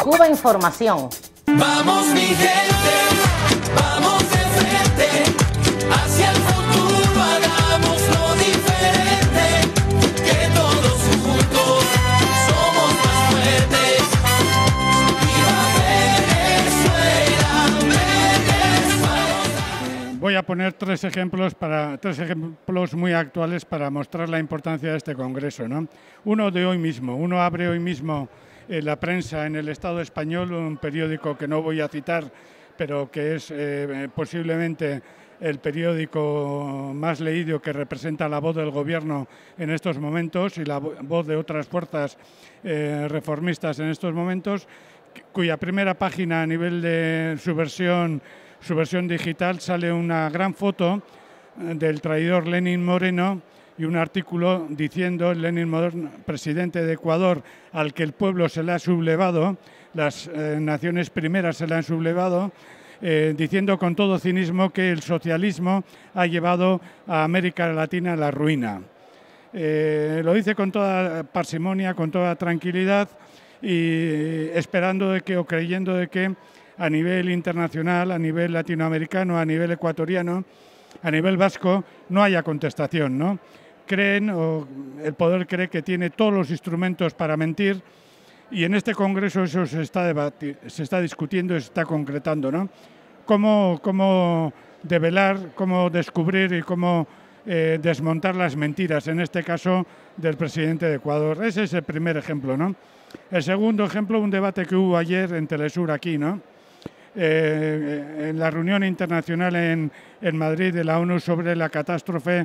Cuba Información. Vamos mi gente, vamos de frente, hacia el futuro hagámoslo diferente, que todos juntos somos más fuertes. ¡Viva Venezuela! Voy a poner tres ejemplos muy actuales para mostrar la importancia de este congreso, ¿no? Uno de hoy mismo, uno abre hoy mismo la prensa en el Estado español, un periódico que no voy a citar, pero que es posiblemente el periódico más leído, que representa la voz del gobierno en estos momentos y la voz de otras fuerzas reformistas en estos momentos, cuya primera página, a nivel de su versión digital, sale una gran foto del traidor Lenín Moreno y un artículo diciendo: Lenín Moreno, presidente de Ecuador, al que el pueblo se le ha sublevado, las naciones primeras se le han sublevado, diciendo con todo cinismo que el socialismo ha llevado a América Latina a la ruina. Lo dice con toda parsimonia, con toda tranquilidad, y esperando de que, o creyendo de que a nivel internacional, a nivel latinoamericano, a nivel ecuatoriano, a nivel vasco, no haya contestación, ¿no? Creen, o el poder cree, que tiene todos los instrumentos para mentir, y en este congreso eso se está discutiendo y se está concretando, ¿no? Cómo develar, cómo descubrir y cómo desmontar las mentiras, en este caso del presidente de Ecuador. Ese es el primer ejemplo, ¿no? El segundo ejemplo, un debate que hubo ayer en Telesur aquí, ¿no? En la reunión internacional en Madrid de la ONU sobre la catástrofe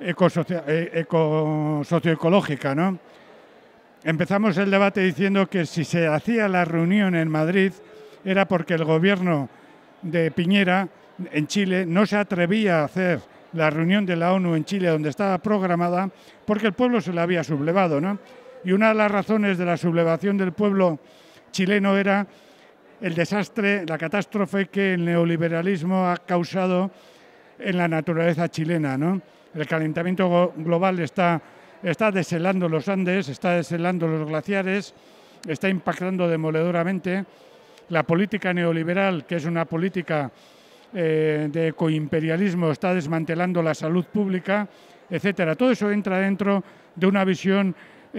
socioecológica, ¿no? Empezamos el debate diciendo que si se hacía la reunión en Madrid era porque el gobierno de Piñera en Chile no se atrevía a hacer la reunión de la ONU en Chile, donde estaba programada, porque el pueblo se la había sublevado, ¿no? Y una de las razones de la sublevación del pueblo chileno era el desastre, la catástrofe que el neoliberalismo ha causado en la naturaleza chilena, ¿no? El calentamiento global está deshelando los Andes, está deshelando los glaciares, está impactando demoledoramente. La política neoliberal, que es una política de ecoimperialismo, está desmantelando la salud pública, etcétera. Todo eso entra dentro de una visión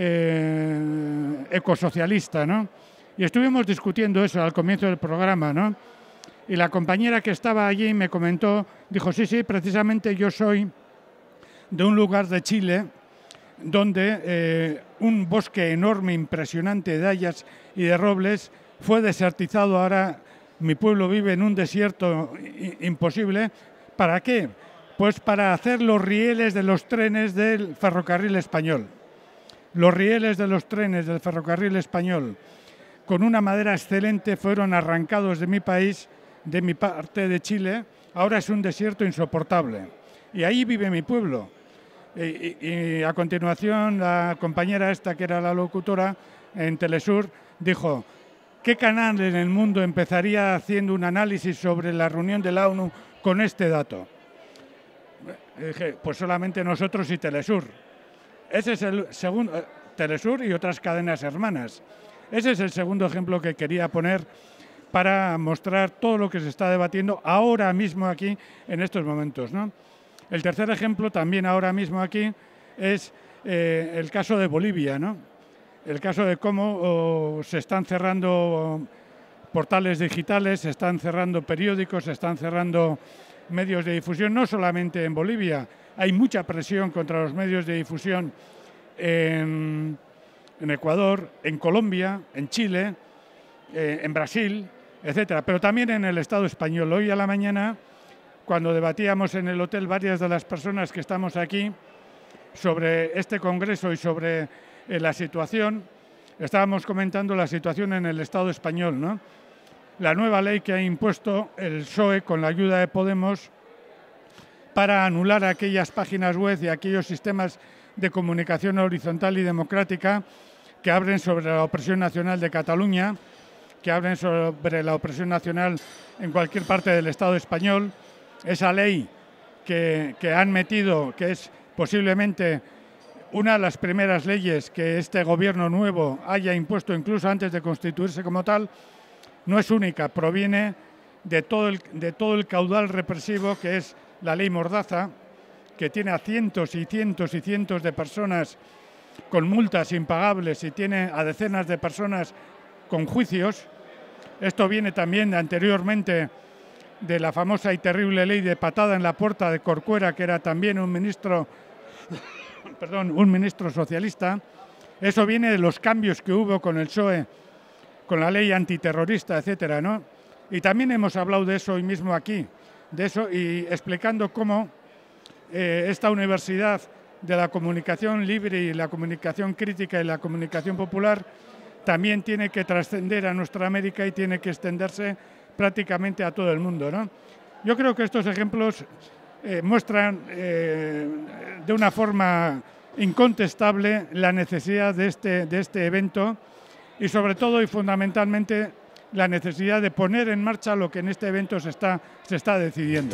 ecosocialista, ¿no? Y estuvimos discutiendo eso al comienzo del programa, ¿no? Y la compañera que estaba allí me comentó, dijo: sí, precisamente yo soy de un lugar de Chile donde un bosque enorme, impresionante, de hayas y de robles fue desertizado. Ahora mi pueblo vive en un desierto imposible. ¿Para qué? Pues para hacer los rieles de los trenes del ferrocarril español. Los rieles de los trenes del ferrocarril español, con una madera excelente, fueron arrancados de mi país, de mi parte de Chile. Ahora es un desierto insoportable. Y ahí vive mi pueblo. Y a continuación la compañera esta, que era la locutora en Telesur, dijo: ¿qué canal en el mundo empezaría haciendo un análisis sobre la reunión de la ONU con este dato? Dije: pues solamente nosotros y Telesur. Ese es el segundo, Telesur y otras cadenas hermanas. Ese es el segundo ejemplo que quería poner para mostrar todo lo que se está debatiendo ahora mismo aquí en estos momentos, ¿no? El tercer ejemplo, también ahora mismo aquí, es el caso de Bolivia, ¿no? El caso de cómo se están cerrando portales digitales, se están cerrando periódicos, se están cerrando medios de difusión, no solamente en Bolivia. Hay mucha presión contra los medios de difusión en Ecuador, en Colombia, en Chile, en Brasil, etcétera, pero también en el Estado español. Hoy a la mañana, cuando debatíamos en el hotel varias de las personas que estamos aquí sobre este congreso y sobre la situación, estábamos comentando la situación en el Estado español, ¿no? La nueva ley que ha impuesto el PSOE con la ayuda de Podemos para anular aquellas páginas web y aquellos sistemas de comunicación horizontal y democrática que hablen sobre la opresión nacional de Cataluña, que hablen sobre la opresión nacional en cualquier parte del Estado español. Esa ley que han metido, que es posiblemente Una de las primeras leyes que este gobierno nuevo haya impuesto, incluso antes de constituirse como tal, no es única, proviene de todo el caudal represivo que es la ley Mordaza, que tiene a cientos y cientos y cientos de personas con multas impagables y tiene a decenas de personas con juicios. Esto viene también anteriormente de la famosa y terrible ley de patada en la puerta de Corcuera, que era también un ministro socialista. Eso viene de los cambios que hubo con el PSOE, con la ley antiterrorista, etcétera, ¿no? Y también hemos hablado de eso hoy mismo aquí, de eso, y explicando cómo esta universidad de la comunicación libre y la comunicación crítica y la comunicación popular también tiene que trascender a nuestra América y tiene que extenderse prácticamente a todo el mundo, ¿no? Yo creo que estos ejemplos muestran de una forma incontestable la necesidad de este evento y sobre todo y fundamentalmente la necesidad de poner en marcha lo que en este evento se está decidiendo.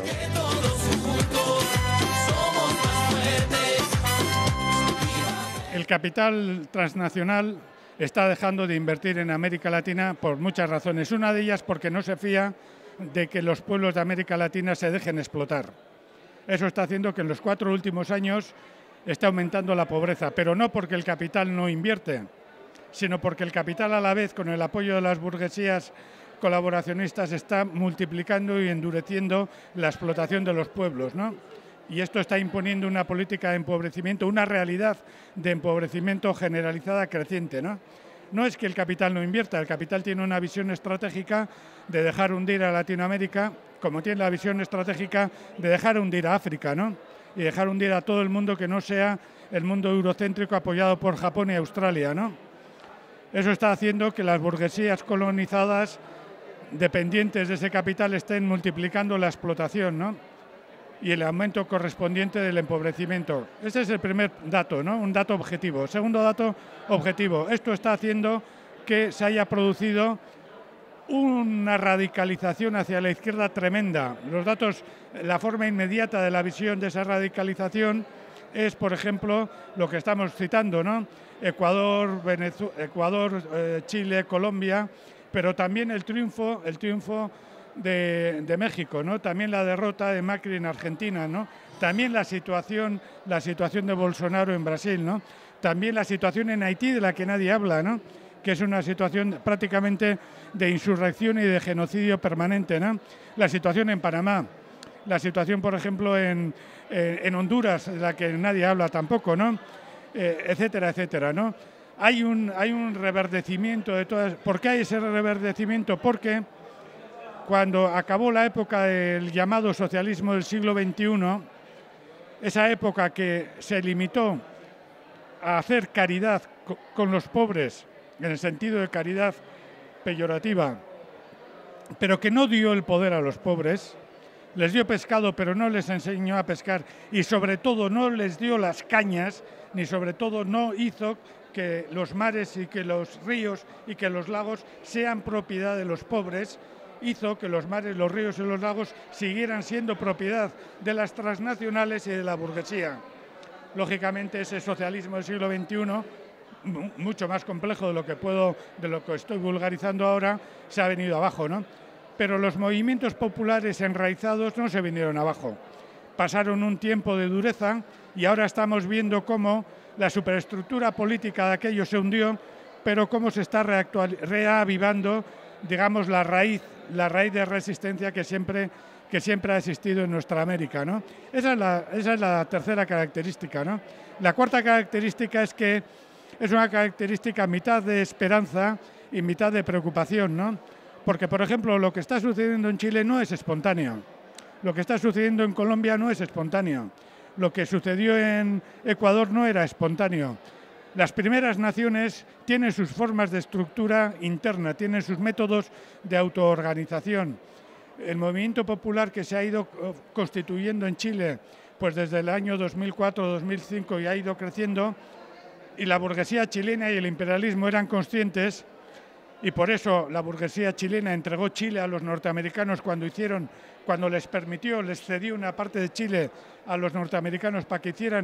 El capital transnacional está dejando de invertir en América Latina por muchas razones. Una de ellas porque no se fía de que los pueblos de América Latina se dejen explotar. Eso está haciendo que en los 4 últimos años esté aumentando la pobreza, pero no porque el capital no invierte, sino porque el capital a la vez, con el apoyo de las burguesías colaboracionistas, está multiplicando y endureciendo la explotación de los pueblos, ¿no? Y esto está imponiendo una política de empobrecimiento, una realidad de empobrecimiento generalizada creciente, ¿no? No es que el capital no invierta, el capital tiene una visión estratégica de dejar hundir a Latinoamérica, como tiene la visión estratégica de dejar hundir a África, ¿no? Y dejar hundir a todo el mundo que no sea el mundo eurocéntrico apoyado por Japón y Australia, ¿no? Eso está haciendo que las burguesías colonizadas, dependientes de ese capital, estén multiplicando la explotación, ¿no? Y el aumento correspondiente del empobrecimiento. Ese es el primer dato, ¿no? Un dato objetivo. Segundo dato objetivo. Esto está haciendo que se haya producido una radicalización hacia la izquierda tremenda. Los datos, la forma inmediata de la visión de esa radicalización es, por ejemplo, lo que estamos citando, ¿no? Ecuador, Chile, Colombia, pero también el triunfo de México, ¿no? También la derrota de Macri en Argentina, ¿no? También la situación de Bolsonaro en Brasil, ¿no? También la situación en Haití, de la que nadie habla, ¿no? Que es una situación prácticamente de insurrección y de genocidio permanente, ¿no? La situación en Panamá, la situación, por ejemplo, en Honduras, de la que nadie habla tampoco, ¿no? Etcétera, etcétera, ¿no? Hay un reverdecimiento de todas. ¿Por qué hay ese reverdecimiento? Porque cuando acabó la época del llamado socialismo del siglo XXI, esa época que se limitó a hacer caridad con los pobres, en el sentido de caridad peyorativa, pero que no dio el poder a los pobres, les dio pescado pero no les enseñó a pescar y sobre todo no les dio las cañas, ni sobre todo no hizo que los mares y que los ríos y que los lagos sean propiedad de los pobres, hizo que los mares, los ríos y los lagos siguieran siendo propiedad de las transnacionales y de la burguesía. Lógicamente ese socialismo del siglo XXI, mucho más complejo de lo que estoy vulgarizando ahora, se ha venido abajo, ¿no? Pero los movimientos populares enraizados no se vinieron abajo. Pasaron un tiempo de dureza y ahora estamos viendo cómo la superestructura política de aquello se hundió, pero cómo se está reavivando, digamos, la raíz de resistencia que siempre ha existido en nuestra América, ¿no? Esa es la tercera característica, ¿no? La cuarta característica es que es una característica mitad de esperanza y mitad de preocupación, ¿no? Porque, por ejemplo, lo que está sucediendo en Chile no es espontáneo. Lo que está sucediendo en Colombia no es espontáneo. Lo que sucedió en Ecuador no era espontáneo. Las primeras naciones tienen sus formas de estructura interna, tienen sus métodos de autoorganización. El movimiento popular que se ha ido constituyendo en Chile, pues desde el año 2004-2005 y ha ido creciendo, y la burguesía chilena y el imperialismo eran conscientes, y por eso la burguesía chilena entregó Chile a los norteamericanos cuando les cedió una parte de Chile a los norteamericanos para que hicieran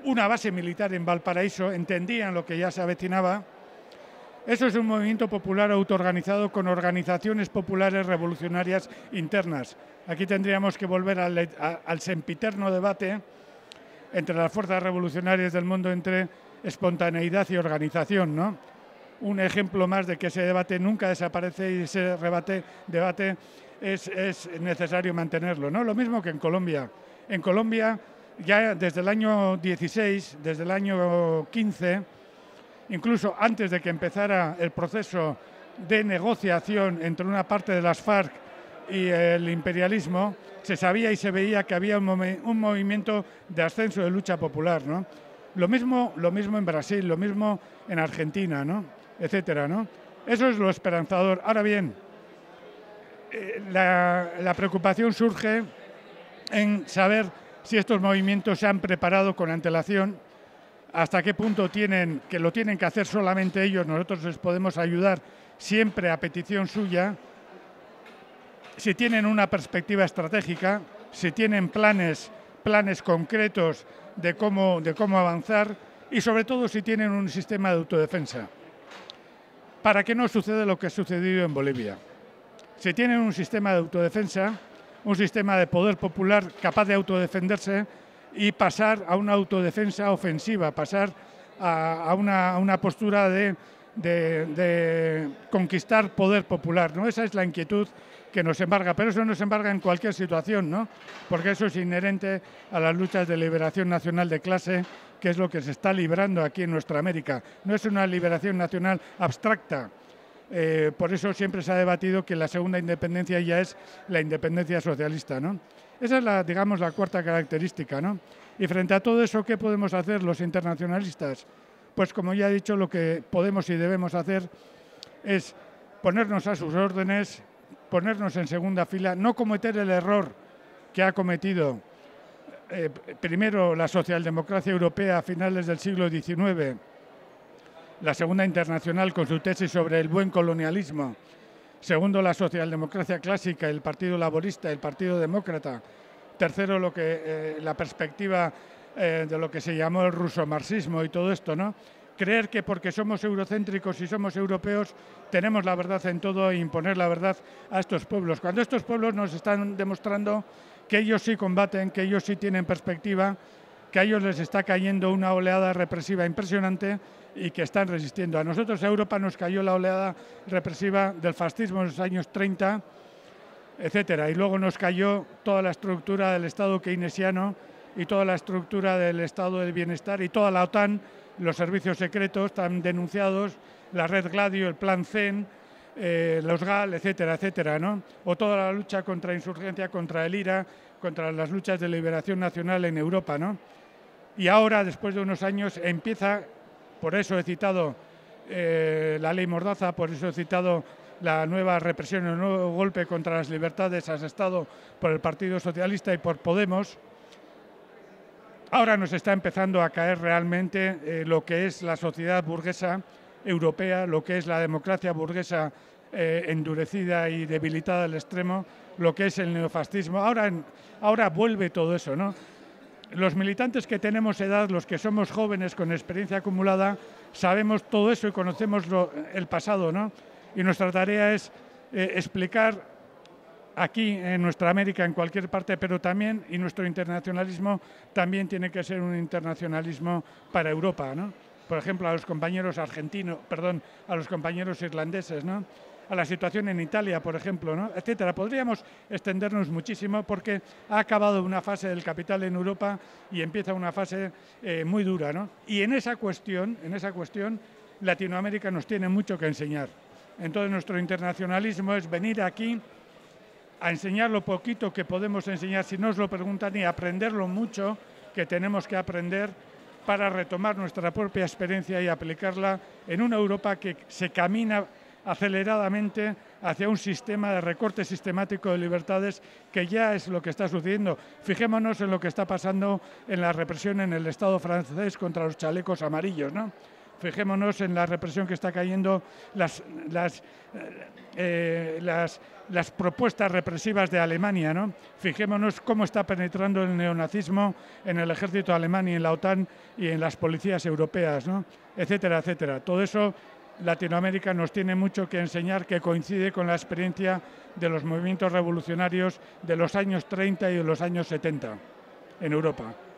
una base militar en Valparaíso, entendían lo que ya se avecinaba. Eso es un movimiento popular autoorganizado con organizaciones populares revolucionarias internas. Aquí tendríamos que volver al sempiterno debate entre las fuerzas revolucionarias del mundo entre espontaneidad y organización, ¿no? Un ejemplo más de que ese debate nunca desaparece y ese debate es necesario mantenerlo, ¿no? Lo mismo que en Colombia. En Colombia, ya desde el año 16, desde el año 15, incluso antes de que empezara el proceso de negociación entre una parte de las FARC y el imperialismo, se sabía y se veía que había un movimiento de ascenso de lucha popular, ¿no? Lo mismo en Brasil, lo mismo en Argentina, ¿no? Etcétera, ¿no? Eso es lo esperanzador. Ahora bien, la preocupación surge en saber si estos movimientos se han preparado con antelación, hasta qué punto lo tienen que hacer solamente ellos, nosotros les podemos ayudar siempre a petición suya, si tienen una perspectiva estratégica, si tienen planes concretos de cómo avanzar y sobre todo si tienen un sistema de autodefensa, para que no suceda lo que ha sucedido en Bolivia. Si tienen un sistema de autodefensa, un sistema de poder popular capaz de autodefenderse y pasar a una autodefensa ofensiva, pasar a una postura de conquistar poder popular, ¿no? Esa es la inquietud que nos embarga, pero eso nos embarga en cualquier situación, ¿no? Porque eso es inherente a las luchas de liberación nacional de clase, que es lo que se está librando aquí en nuestra América. No es una liberación nacional abstracta. Por eso siempre se ha debatido que la segunda independencia ya es la independencia socialista, ¿no? Esa es la cuarta característica, ¿no? Y frente a todo eso, ¿qué podemos hacer los internacionalistas? Pues como ya he dicho, lo que podemos y debemos hacer es ponernos a sus órdenes, ponernos en segunda fila, no cometer el error que ha cometido primero la socialdemocracia europea a finales del siglo XIX, la Segunda Internacional con su tesis sobre el buen colonialismo, segundo la socialdemocracia clásica, el Partido Laborista, el Partido Demócrata, tercero la perspectiva de lo que se llamó el ruso-marxismo y todo esto, ¿no? Creer que porque somos eurocéntricos y somos europeos tenemos la verdad en todo e imponer la verdad a estos pueblos, cuando estos pueblos nos están demostrando que ellos sí combaten, que ellos sí tienen perspectiva, que a ellos les está cayendo una oleada represiva impresionante y que están resistiendo. A nosotros, a Europa, nos cayó la oleada represiva del fascismo en los años 30, etcétera, y luego nos cayó toda la estructura del Estado keynesiano y toda la estructura del Estado del bienestar y toda la OTAN, los servicios secretos tan denunciados, la Red Gladio, el Plan CEN, los GAL, etcétera, etcétera, ¿no? O toda la lucha contra insurgencia, contra el IRA, contra las luchas de liberación nacional en Europa, ¿no? Y ahora, después de unos años, empieza, por eso he citado la ley Mordaza, por eso he citado la nueva represión, el nuevo golpe contra las libertades asestado por el Partido Socialista y por Podemos. Ahora nos está empezando a caer realmente lo que es la sociedad burguesa europea, lo que es la democracia burguesa endurecida y debilitada al extremo, lo que es el neofascismo. Ahora vuelve todo eso, ¿no? Los militantes que tenemos edad, los que somos jóvenes con experiencia acumulada, sabemos todo eso y conocemos el pasado, ¿no? Y nuestra tarea es explicar aquí en nuestra América, en cualquier parte, pero también, y nuestro internacionalismo también tiene que ser un internacionalismo para Europa, ¿no? Por ejemplo, a los compañeros a los compañeros irlandeses, ¿no? A la situación en Italia, por ejemplo, ¿no? Etcétera. Podríamos extendernos muchísimo porque ha acabado una fase del capital en Europa y empieza una fase muy dura, ¿no? Y en esa cuestión, Latinoamérica nos tiene mucho que enseñar. Entonces, nuestro internacionalismo es venir aquí a enseñar lo poquito que podemos enseñar, si nos lo preguntan, y aprender lo mucho que tenemos que aprender para retomar nuestra propia experiencia y aplicarla en una Europa que se camina aceleradamente hacia un sistema de recorte sistemático de libertades, que ya es lo que está sucediendo. Fijémonos en lo que está pasando en la represión en el Estado francés contra los chalecos amarillos, ¿no? Fijémonos en la represión que está cayendo, las propuestas represivas de Alemania, ¿no? Fijémonos cómo está penetrando el neonazismo en el ejército alemán y en la OTAN y en las policías europeas, ¿no? Etcétera, etcétera. Todo eso, Latinoamérica nos tiene mucho que enseñar, que coincide con la experiencia de los movimientos revolucionarios de los años 30 y de los años 70 en Europa.